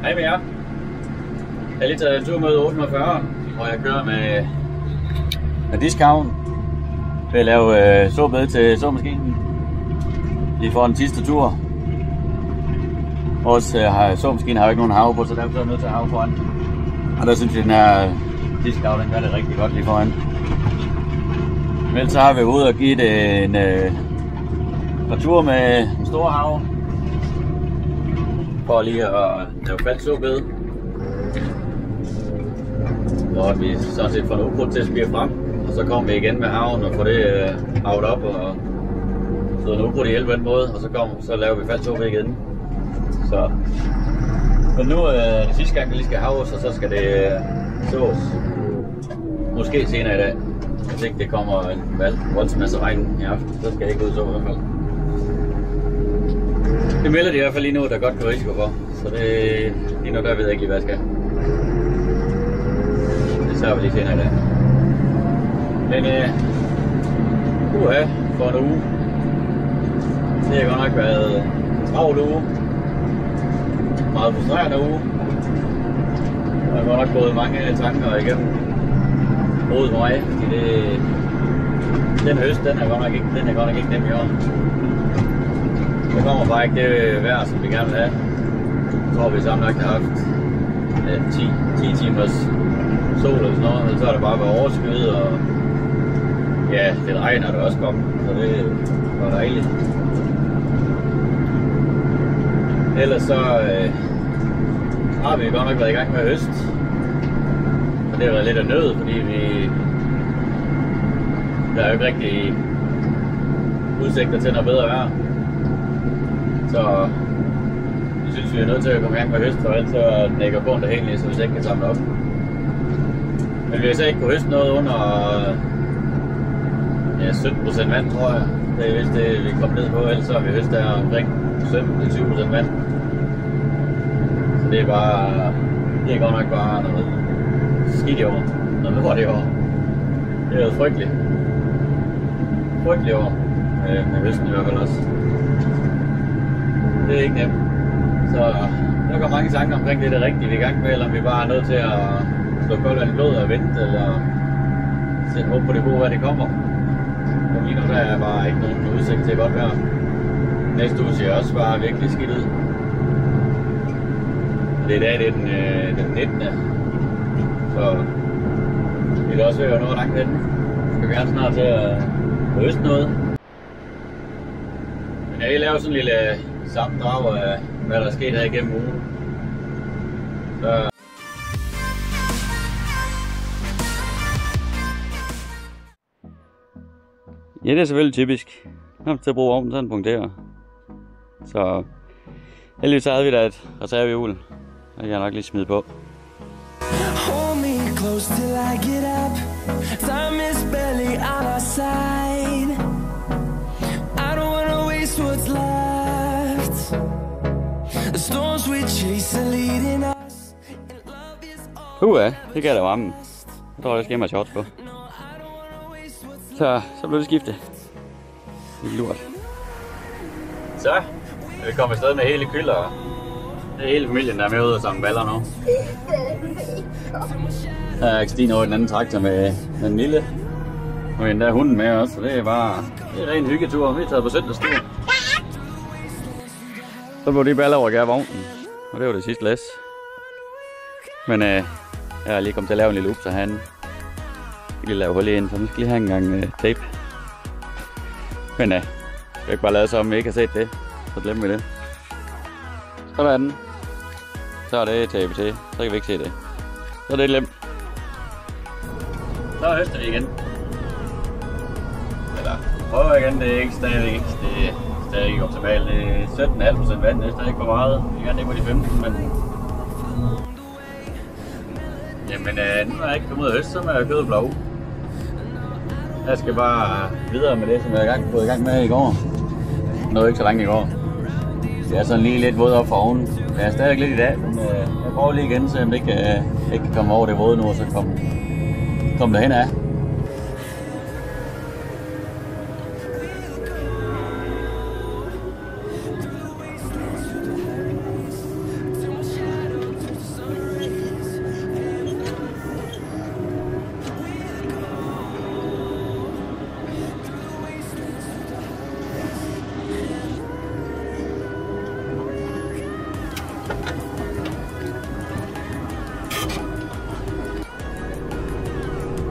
Hej med jer. Jeg har lige taget en tur med 840, hvor jeg kører med Discount. Vil lave såbed til såmaskinen. Lige for den sidste tur. Såmaskinen har jo ikke nogen have på, så derfor er jeg nødt til at have foran. Og der synes jeg, den her Discount, den gør det rigtig godt lige foran. Men så har vi ude og give det en tur med en stor have. For lige at lave fast såbed. Hvor vi sådan set får noget ukrudt til at spire frem. Og så kommer vi igen med haven og får det havet op og sidder noget ukrudt ihjel på den måde. Og så laver vi fast såbed igen. Så. Men nu er det sidste gang vi lige skal haves, og så skal det sås. Måske senere i dag. Hvis ikke det kommer en voldsom masse regn i aften, så skal jeg ikke ud så i hvert fald. Det melder de i hvert fald lige nu, der godt går risiko for. Så det lige nu der ved jeg ikke lige, hvad jeg skal. Det sørger vi lige senere i dag. Men for en uge. Det har godt nok været en travl uge. Meget frustrerende uge. Jeg har godt nok gået mange tanker igennem hovedet på mig, fordi den høst, den er godt nok ikke nem i år. Der kommer bare ikke det vejr, som vi gerne vil have. Jeg tror, vi sammenlagt har haft 10 timers sol eller sådan noget, og så er det bare været overskyet, og ja, det regn er det også kommet, så det var dejligt. Ellers så har vi godt nok været i gang med høst. Og det har været lidt af nød, fordi der er jo ikke rigtig udsigter til noget bedre vejr. Så vi synes, vi er nødt til at komme i gang med høst, for ellers så knækker bogen der helt, så vi ikke kan samle op. Men vi har så ikke kunne høste noget under 17% vand, tror jeg. Det er vist det, vi kom ned på, ellers så har vi høst der omkring 17-20% vand. Så det er godt nok bare noget skidt i år. Noget lort i år. Det er jo frygteligt. Frygteligt år. Med høsten i hvert fald også. Det er ikke nemt. Så der går mange tanker omkring det rigtige vi er i gang med, eller om vi bare er nødt til at slå koldt vand i blod og vente, eller sætte håb på det gode, hvad det kommer. For lige nu der er bare ikke nogen udsigt til godt vejr. Næste uge ser også bare virkelig skidt ud. Det er i dag, det er den 19. Så det er også ved at nå langt hen. Skal vi gerne snart til at høste noget. Men jeg vil lave sådan en lille sammendrag af, hvad der er sket her igennem ugen. Så ja, det er selvfølgelig typisk. Kom til at bruge ovnen, sådan punkterer. Så heldigvis så havde vi da et reservehjul. Det kan jeg nok lige smide på. Hold me close till I get up. Time is barely on our side. I don't wanna waste what's left. The storms we chase are leading us. Det kan da varme. Jeg tror, jeg skal hjem og shorts på. Så blev det skiftet. Det er lort. Så er vi kommet afsted med hele Kyld, og det er hele familien, der er med ude og samle baller nu. Der er Christine over i den anden traktor med den lille. Og endda hunden med også, så det er ren hyggetur. Vi er taget på søndagstur. Så blev de baller over vognen, og det var det sidste læs. Men jeg har lige kommet til at lave en lille up, så han skal lige lave hul ind, så vi skal lige have en gang tape. Men jeg skal ikke bare lade som om vi ikke har set det, så glemmer vi det. Sådan. Så er det tape til, så kan vi ikke se det. Så er det glemt. Så høster vi igen. Eller prøver igen, det er ikke stadigvæk ikke. Det er stadig ikke optimalt. Det er 17,5% vand, det er stadig ikke for meget. Vi kan ikke på de 15, men jamen nu er jeg ikke kommet ud af høst, så må jeg køde blå. Jeg skal bare videre med det, som jeg har gået i gang med i går. Nåede ikke så langt i går. Det er sådan lige lidt våd op for oven. Jeg er stadig lidt i dag, men jeg prøver lige igen, så jeg ikke kan komme over det våde nu, og så komme derhen af.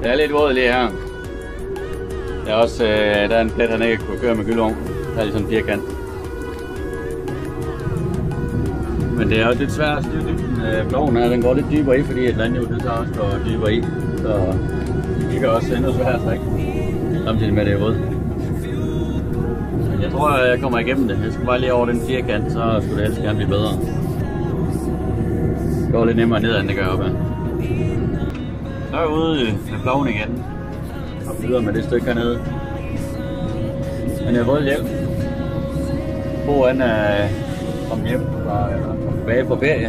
Det er lidt våd lige her. Der er også der er en plet, han ikke kunne køre med gyldevogn. Der er lige sådan en firkant. Men det er også lidt svært at styre dybden. Ploven her, den går lidt dybere i, fordi et landhjul det tager også går dybere i. Så det kan også endnu sværere at trække. Samtidig med at det er våd. Jeg tror, jeg kommer igennem det. Jeg skal bare lige over den firkant, så skulle det helst gerne blive bedre. Det går lidt nemmere nedad, end det gør opad. Så er jeg ude med ploven igen. Og videre med det stykke hernede. Men jeg har fået hjem. Bo han er kommet hjem fra tilbage på ferie.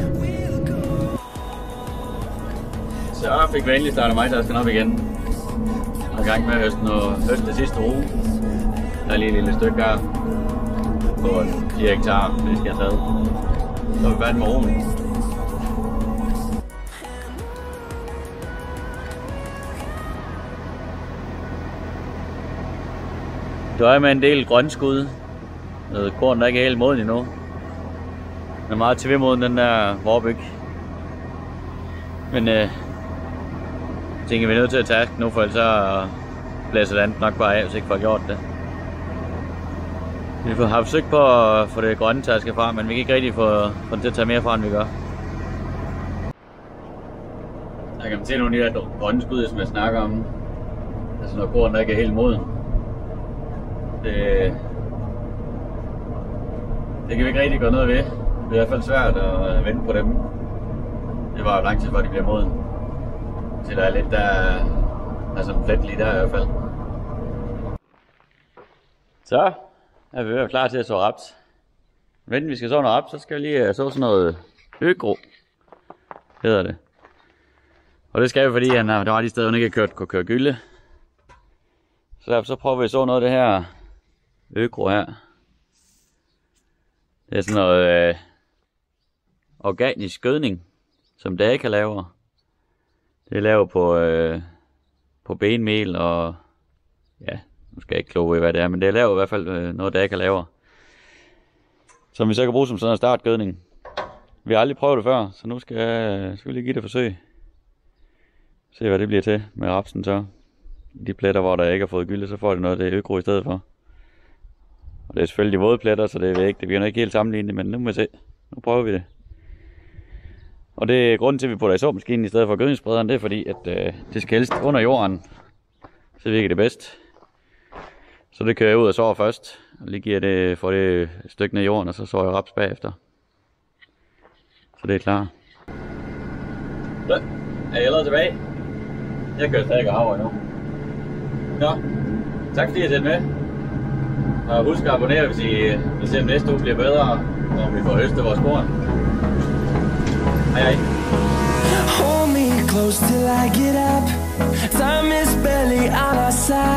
Så fik vi endelig startet mig, der skal op igen. Jeg er i gang med høst det sidste uge. Der er lige et lille stykke her på 4 hektar, det skal jeg tage. Så er vi færdige med roen. Der er med en del grønskud. Noget korn, der ikke er helt moden endnu. Den er meget tvivlmoden, den der vorbyg. Men jeg tænker, vi er nødt til at tage nu, for ellers så blæser det andet nok bare af, hvis ikke får gjort det. Vi har haft forsøgt på at få det grønne taske fra, men vi kan ikke rigtig få den til at tage mere fra, end vi gør. Der kan man se nogle af de her grønne skud, som jeg snakker om. Altså når korn der ikke er helt moden. Det kan vi ikke rigtig gøre noget ved. Det er i hvert fald svært at vente på dem. Det var jo lang tid før de bliver moden. Så der er lidt der er sådan en plet lige der i hvert fald. Så er vi ved klar til at så raps. Men inden vi skal så noget raps, så skal vi lige så sådan noget øgro, hedder det. Og det skal vi, fordi der var de steder, han ikke kunne køre gylde. Så derfor så prøver vi at så noget af det her øgro her. Det er sådan noget organisk gødning, som Daka kan lave. Det er lavet på benmel og ja, nu skal jeg ikke kloge i hvad det er, men det er lavet i hvert fald noget Daka kan lave. Som vi så kan bruge som sådan en startgødning. Vi har aldrig prøvet det før, så nu skal vi lige give det et forsøg. Se hvad det bliver til med rapsen så. I de pletter, hvor der ikke har fået gylde, så får det noget af det øgro i stedet for. Og det er selvfølgelig de våde pletter, så det bliver ikke helt sammenlignet, men nu må vi se. Nu prøver vi det. Og det er grunden til, at vi putter i såmaskinen i stedet for gødningssprederen, det er fordi, at det skal helst under jorden. Så virker det bedst. Så det kører jeg ud og sår først. Og lige giver det, får det et stykke ned i jorden, og så sår jeg raps bagefter. Så det er klar. Så er jeg allerede tilbage. Jeg kører stadig havre nu. Nå, tak fordi I er med. Og husk at abonnere, hvis I vil se, om næste uge bliver bedre, når vi får høstet vores korn. Hej hej. Hold me close till I get up. Time is barely on our side.